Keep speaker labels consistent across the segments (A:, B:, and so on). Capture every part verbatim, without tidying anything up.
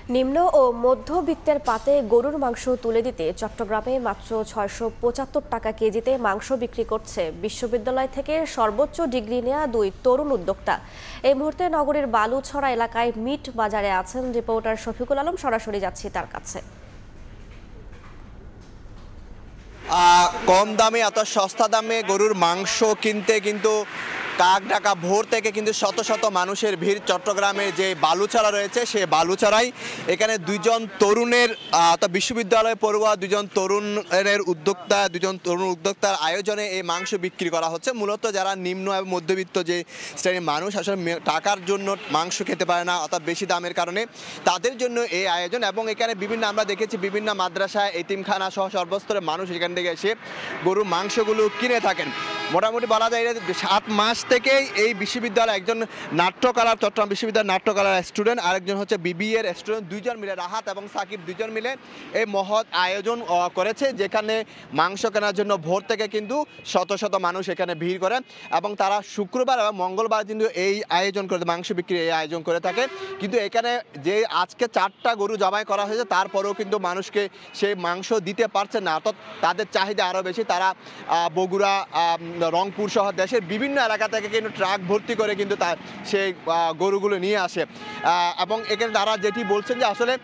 A: নিম্ন ও মধ্যবিত্তের পাতে গরুর মাংস তুলে দিতে চট্টগ্রামে মাত্র ছয়শো পঁচাত্তর টাকা কেজিতে মাংস বিক্রি করছে বিশ্ববিদ্যালয় থেকে সর্বোচ্চ ডিগ্রি নেওয়া দুই তরুণ উদ্যোক্তা। এই মুহূর্তে নগরীর বালুছড়া এলাকায় মিট বাজারে আছেন রিপোর্টার শফিকুল আলম। সরাসরি যাচ্ছি তার কাছে।
B: কম দামে এত সস্তা দামে গরুর মাংস কিনতে কিন্তু কাক ঢাকা ভোর থেকে কিন্তু শত শত মানুষের ভিড়। চট্টগ্রামে যে বালুছড়া রয়েছে সেই বালুছড়ায় এখানে দুইজন তরুণের বিশ্ববিদ্যালয় পড়ুয়া দুজন তরুণের উদ্যোক্তা দুজন তরুণ উদ্যোক্তার আয়োজনে এই মাংস বিক্রি করা হচ্ছে। মূলত যারা নিম্ন এবং মধ্যবিত্ত যে শ্রেণীর মানুষ আসলে টাকার জন্য মাংস খেতে পারে না অর্থাৎ বেশি দামের কারণে, তাদের জন্য এই আয়োজন। এবং এখানে বিভিন্ন আমরা দেখেছি বিভিন্ন মাদ্রাসা এতিমখানা সহ সর্বস্তরের মানুষ এখান থেকে এসে গরুর মাংসগুলো কিনে থাকেন। মোটামুটি বলা যায় সাত মাস থেকেই এই বিশ্ববিদ্যালয় একজন নাট্যকলার চট্টগ্রাম বিশ্ববিদ্যালয়ের নাট্যকলার স্টুডেন্ট, আরেকজন হচ্ছে বিবিএ এর স্টুডেন্ট, দুইজন মিলে রাহাত এবং সাকিব দুইজন মিলে এই মহৎ আয়োজন করেছে, যেখানে মাংস কেনার জন্য ভোর থেকে কিন্তু শত শত মানুষ এখানে ভিড় করে এবং তারা শুক্রবার এবং মঙ্গলবার কিন্তু এই আয়োজন করে মাংস বিক্রি এই আয়োজন করে থাকে। কিন্তু এখানে যে আজকে চারটা গরু জবাই করা হয়েছে তারপরেও কিন্তু মানুষকে সেই মাংস দিতে পারছে না, অর্থাৎ তাদের চাহিদা আরও বেশি। তারা বগুড়া রংপুর সহ দেশের বিভিন্ন এলাকা থেকে কিন্তু ট্রাক ভর্তি করে কিন্তু তার সেই গরুগুলো নিয়ে আসে। এবং এখানে তারা যেটি বলছেন যে আসলে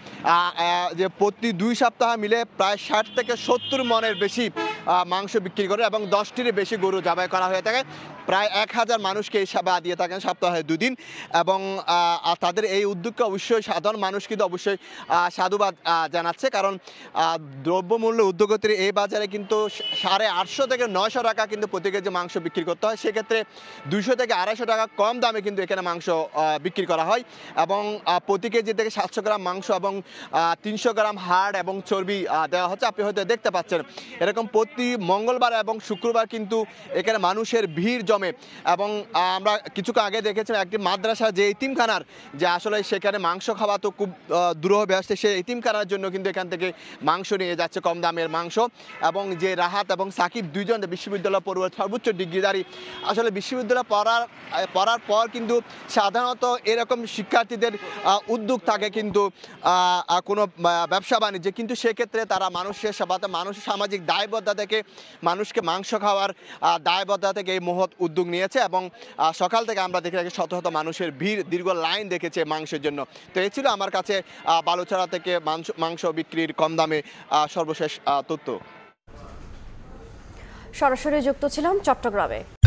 B: যে প্রতি দুই সপ্তাহ মিলে প্রায় ষাট থেকে সত্তর মনের বেশি মাংস বিক্রি করে এবং দশটির বেশি গরু জবাই করা হয়ে থাকে। প্রায় এক হাজার মানুষকে এই সেবা দিয়ে থাকেন সপ্তাহে দুদিন। এবং তাদের এই উদ্যোগকে অবশ্যই সাধারণ মানুষ কিন্তু অবশ্যই সাধুবাদ জানাচ্ছে, কারণ দ্রব্যমূল্য ঊর্ধ্বগতির এই বাজারে কিন্তু সাড়ে আটশো থেকে নয়শো টাকা কিন্তু প্রতি কেজি মাংস বিক্রি করতে হয়। সেক্ষেত্রে দুইশো থেকে আড়াইশো টাকা কম দামে কিন্তু এখানে মাংস বিক্রি করা হয় এবং প্রতি কেজি থেকে সাতশো গ্রাম মাংস এবং তিনশো গ্রাম হাড় এবং চর্বি দেওয়া হচ্ছে। আপনি হয়তো দেখতে পাচ্ছেন এরকম প্রতি মঙ্গলবার এবং শুক্রবার কিন্তু এখানে মানুষের ভিড় জমে। এবং আমরা কিছুক্ষণ আগে দেখেছিলাম একটি মাদ্রাসা যে এতিমখানার যে আসলে সেখানে মাংস খাওয়া তো খুব দুরূহ ব্যস্ত, সেই এতিমখানার জন্য কিন্তু এখান থেকে মাংস নিয়ে যাচ্ছে কম দামের মাংস। এবং যে রাহাত এবং সাকিব দুইজন বিশ্ববিদ্যালয় পড়ুয়া সর্বোচ্চ ডিগ্রিধারী, আসলে বিশ্ববিদ্যালয় পড়ার পড়ার পর কিন্তু সাধারণত এরকম শিক্ষার্থীদের উদ্যোগ থাকে কিন্তু কোনো ব্যবসা বাণিজ্যে, কিন্তু সেক্ষেত্রে তারা মানুষের সেবাতে মানুষের সামাজিক দায়বদ্ধতা থেকে মানুষকে মাংস খাওয়ার দায়বদ্ধতা থেকে এই মহৎ উদ্যোগ নিয়েছে। এবং সকাল থেকে আমরা দেখে রাখি শত শত মানুষের ভিড়, দীর্ঘ লাইন দেখেছে মাংসের জন্য। তো এই ছিল আমার কাছে বালুছড়া থেকে মাংস মাংস বিক্রির কম দামে সর্বশেষ তথ্য।
A: সরাসরি যুক্ত ছিলাম চট্টগ্রামে।